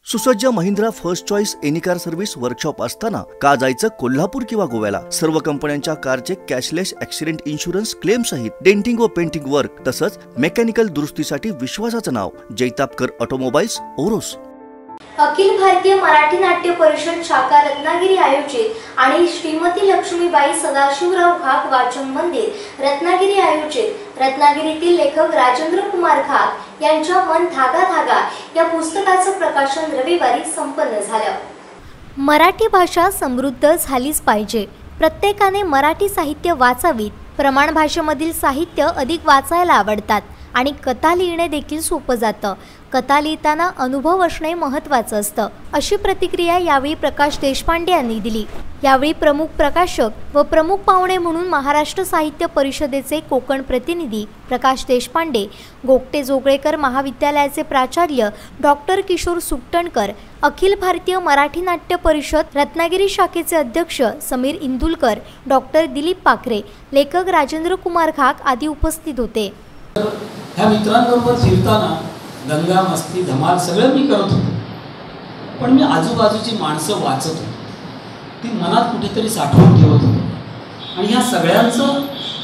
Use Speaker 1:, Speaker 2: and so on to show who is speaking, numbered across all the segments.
Speaker 1: सुसज्ज Mahindra first choice any car service workshop असताना का जायचं कोल्हापूर किंवा गोव्याला। सर्व कंपन्यांच्या कारचे कॅशलेस ॲक्सिडेंट इन्शुरन्स क्लेम सहित डेंटिंग व पेंटिंग वर्क तसंच मेकॅनिकल दुरुस्तीसाठी विश्वासाचं नाव जैतापकर ऑटोमोबाईल्स ओरोस।
Speaker 2: अखिल भारतीय मराठी नाट्य परिषद शाखा रत्नागिरी आयोजित आणि श्रीमती लक्ष्मीबाई सदाशिवराव घाग वाचन मंदिर रत्नागिरी आयोजित रत्नागिरीतील लेखक राजेंद्र कुमार घाग यांच्या मन धागा धागा या पुस्तकाचं प्रकाशन रविवारी संपन्न झालं। मराठी भाषा समृद्ध झालीच पाहिजे, प्रत्येकाने मराठी साहित्य वाचावीत, प्रमाण भाषेमधील साहित्य अधिक वाचायला आवडतात आणि कथा लिहिणे देखील सोपं जातं। कथा लिहिताना अनुभव असणे महत्त्वाचं असतं, अशी प्रतिक्रिया यावेळी प्रकाश देशपांडे यांनी दिली। यावेळी प्रमुख प्रकाशक व प्रमुख पाहुणे म्हणून महाराष्ट्र साहित्य परिषदेचे कोकण प्रतिनिधी प्रकाश देशपांडे, गोगटे जोगळेकर महाविद्यालयाचे प्राचार्य डॉक्टर किशोर सुकटणकर, अखिल भारतीय मराठी नाट्य परिषद रत्नागिरी शाखेचे अध्यक्ष समीर इंदुलकर, डॉक्टर दिलीप पाखरे, लेखक राजेंद्र कुमार घाग आदी उपस्थित होते।
Speaker 3: ह्या मित्रांबरोबर फिरताना दंगा मस्ती धमाल सगळं मी करत होतो, पण मी आजूबाजूची माणसं वाचत होतो, ती मनात कुठेतरी साठवून ठेवत होतो आणि ह्या सगळ्यांचं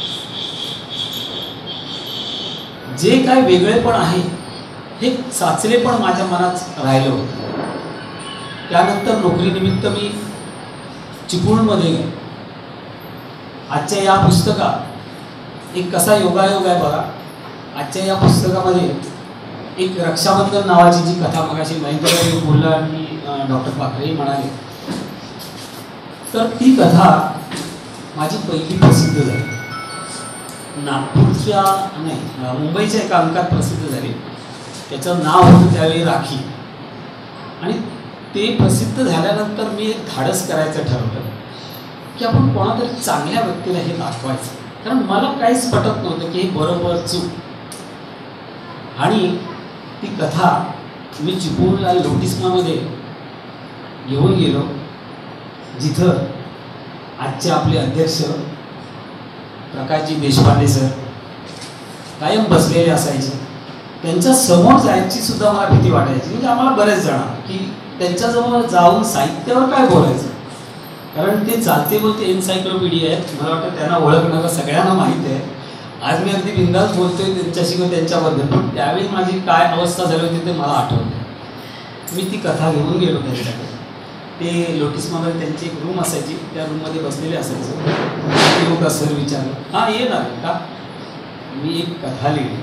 Speaker 3: जे काय वेगळेपण आहे हे साचलेपण माझ्या मनात राहिलं होतं। त्यानंतर नोकरीनिमित्त मी चिपळूणमध्ये गेलो। आजच्या या पुस्तकात एक कसा योगायोग आहे बघा। आजच्या या पुस्तकामध्ये एक रक्षाबंधन नावाची जी कथा मगाशी महेंद्र बोलला आणि डॉक्टर पाखरेही म्हणाले, तर ती कथा माझी पहिली प्रसिद्ध झाली। नागपूरच्या नाही मुंबईच्या एका अंकात प्रसिद्ध झाली। त्याचं नाव होतं त्यावेळी राखी। आणि ते प्रसिद्ध झाल्यानंतर मी एक धाडस करायचं ठरवलं की आपण कोणातरी चांगल्या व्यक्तीला हे दाखवायचं, कारण मला काहीच पटत नव्हतं की हे बरोबर चूक। आणि ती कथा मी चिपळूणला लोटिस्मामध्ये घेऊन गेलो, जिथं आजचे आपले अध्यक्ष प्रकाशजी देशपांडे सर कायम बसलेले असायचे। त्यांच्या समोर जायची सुद्धा मला भीती वाटायची, म्हणजे आम्हाला बरेच जण की त्यांच्याजवळ जाऊन साहित्यावर काय बोलायचं, कारण ते चालते बोलते एन्सायक्लोपीडिया आहेत। मला वाटतं त्यांना ओळखणं सगळ्यांना माहीत आहे। आज मी अगदी बिंदास बोलतोय त्यांच्याशी व त्यांच्याबद्दल, पण त्यावेळी माझी काय अवस्था झाली होती ते मला आठवतं। मी ती कथा घेऊन गेलो त्यांच्याकडे। ते लोटिस्मामध्ये त्यांची एक रूम असायची, त्या रूममध्ये बसलेले असायचे। लोक सर विचारलं, हां येणार का? मी एक कथा लिहिली।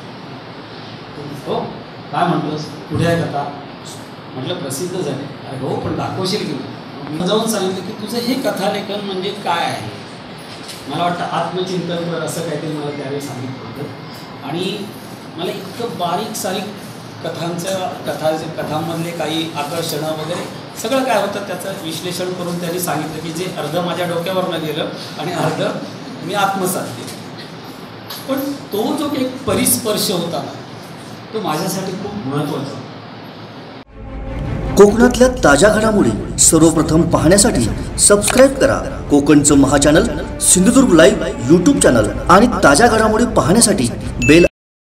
Speaker 3: हो काय म्हणतोस, कुठे आहे कथा? म्हटलं प्रसिद्ध झाली। अरे हो पण दाखवशील की? मी जाऊन सांगितलं की तुझं हे कथालेखन म्हणजे काय आहे, मला वाटतं आत्मचिंतन कर असं काहीतरी मला त्यावेळी सांगितलं होतं। आणि मला इतकं बारीक सारीक कथांमधले काही आकर्षणं वगैरे सगळं काय होतं त्याचं विश्लेषण करून त्यांनी सांगितलं की जे अर्ध माझ्या डोक्यावरनं गेलं आणि अर्ध मी आत्मसात केलं। पण तो जो एक परिस्पर्श होता ना, तो माझ्यासाठी खूप महत्त्वाचा होता।
Speaker 1: कोकणातल्या ताज्या घडामोडी सर्वप्रथम पाहण्यासाठी सबस्क्राईब करा कोकणचं महाचॅनल सिंधुदुर्ग लाईव्ह यूट्यूब चॅनल आणि ताज्या घडामोडी पाहण्यासाठी बेल